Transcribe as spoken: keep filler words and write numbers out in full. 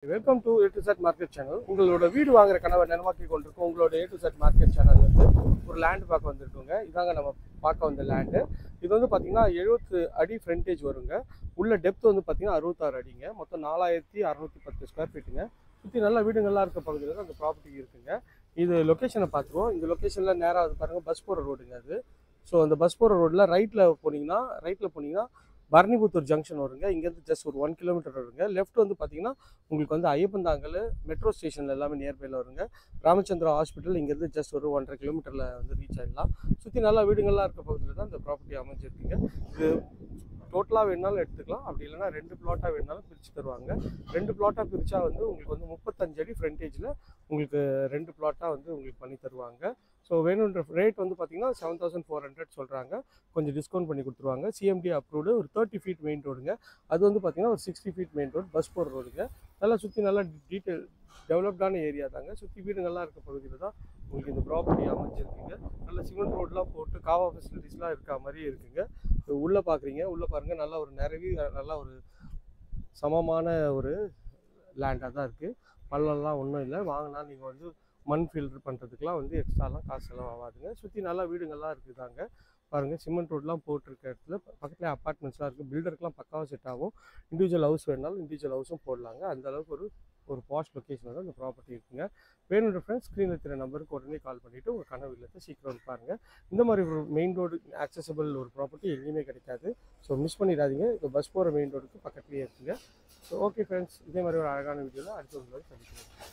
Welcome to A to Z market channel. உங்களோட வீடு வாங்குற கனவை நினைவாக்கி கொண்டிருக்கோம். உங்களோட A to Z market channel வந்து ஒரு லேண்ட் பார்க்க வந்திருக்கோங்க. இதாங்க நம்ம பார்க்க வந்த லேண்டு. இது வந்து பார்த்தீங்கன்னா எழுபத்து அடி ஃப்ரண்டேஜ் வருங்க. உள்ள டெப்த் வந்து பார்த்தீங்கன்னா அறுபத்தாறு அடிங்க. மொத்தம் நாலாயிரத்தி அறுநூத்தி பத்து ஸ்கொயர் ஃபீட்டுங்க. சுற்றி நல்ல வீடுங்கள்லாம் இருக்க பகுதியில் தான் அந்த ப்ராப்பர்ட்டி இருக்குங்க. இது லொக்கேஷனை பார்த்துருவோம். இந்த லொக்கேஷனில் நேராக அது பாருங்கள் பஸ் போகிற ரோடுங்க அது. ஸோ அந்த பஸ் போகிற ரோட்டில் ரைட்டில் போனீங்கன்னா ரைட்டில் போனீங்கன்னா பரணிபுத்தூர் ஜங்ஷன் வருங்க. இங்கேருந்து ஜஸ்ட் ஒரு ஒன் கிலோமீட்டர் வருங்க. லெஃப்ட் வந்து பார்த்தீங்கன்னா உங்களுக்கு வந்து ஐயப்பந்தாங்கல் மெட்ரோ ஸ்டேஷனில் எல்லாமே நியர்பையில் வருங்க. ராமச்சந்திரா ஹாஸ்பிட்டல் இங்கேருந்து ஜஸ்ட் ஒரு ஒன்றரை கிலோமீட்டரில் வந்து ரீச் ஆகிடலாம். சுற்றி நல்லா வீடுங்கள்லாம் இருக்க பகுதியில் தான் இந்த ப்ராப்பர்ட்டி அமைஞ்சிருக்குங்க. இது டோட்டலாக வேணாலும் எடுத்துக்கலாம், அப்படி இல்லைனா ரெண்டு பிளாட்டாக வேணாலும் பிரித்து தருவாங்க. ரெண்டு பிளாட்டாக பிரித்தா வந்து உங்களுக்கு வந்து முப்பத்தஞ்சு அடி ஃப்ரண்டேஜில் உங்களுக்கு ரெண்டு பிளாட்டாக வந்து உங்களுக்கு பண்ணி தருவாங்க. ஸோ வேணுன்ற ரேட் வந்து பார்த்தீங்கன்னா செவன் தௌசண்ட் ஃபோர் ஹண்ட்ரட் சொல்கிறாங்க. கொஞ்சம் டிஸ்கவுண்ட் பண்ணி கொடுத்துருவாங்க. சிஎம்டி அப்ரூவ்டு ஒரு தேர்ட்டி ஃபீட் மெயின் ரோடுங்க. அது வந்து பார்த்தீங்கன்னா ஒரு sixty feet main road bus போகிற ரோடுங்க. நல்லா சுற்றி நல்லா டீட்டெயில் டெவலப்டான ஏரியா தாங்க. சுற்றி வீடுங்கள்லாம் இருக்க பகுதியில் தான் உங்களுக்கு இந்த ப்ராப்பர்ட்டி அமைஞ்சிருக்குங்க. நல்ல சிமெண்ட் ரோடெலாம் போட்டு காவா ஃபெசிலிட்டிஸ்லாம் இருக்க மாதிரியே இருக்குங்க. உள்ளே பார்க்குறீங்க, உள்ளே பாருங்கள், நல்லா ஒரு நிறவி நல்லா ஒரு சமமான ஒரு லேண்டாக தான் இருக்குது. பள்ளம்லாம் ஒன்றும் இல்லை. வாங்கினா நீங்கள் வந்து மண் ஃபில்டர் பண்ணுறதுக்குலாம் வந்து எக்ஸ்ட்ராலாம் காசு செலவாகாதுங்க. சுற்றி நல்லா வீடுங்கள்லாம் இருக்குதாங்க. பாருங்கள், சிமெண்ட் ரோடெலாம் போட்டிருக்க இடத்துல பக்கத்துலேயே அப்பார்ட்மெண்ட்ஸ்லாம் இருக்குது. பில்டருக்குலாம் பக்காவாக செட் ஆகும். இண்டிவிஜுவல் ஹவுஸ் வேணாலும் இண்டிவிஜுவல் ஹவுஸும் போடலாங்க. அந்தளவுக்கு ஒரு ஒரு பாஷ் லொக்கேஷனில் தான் இந்த ப்ராப்பர்ட்டி இருக்குங்க. வேணுன்ற ஃப்ரெண்ட்ஸ் ஸ்க்ரீனில் இருக்கிற நம்பருக்கு உடனே கால் பண்ணிவிட்டு உங்கள் கனவு இல்லத்தை சீக்கிரம் பாருங்கள். இந்த மாதிரி ஒரு மெயின் ரோடு ஆக்சசபிள் ஒரு ப்ராப்பர்ட்டி எங்கேயுமே கிடைக்காது. ஸோ மிஸ் பண்ணிடாதீங்க. இப்போ பஸ் போகிற மெயின் ரோடுக்கு பக்கத்துலேயே இருக்குங்க. ஸோ ஓகே ஃப்ரெண்ட்ஸ், இதே மாதிரி ஒரு அழகான வீடியோவில் அடுத்த ஒரு சந்திக்கிறேன்.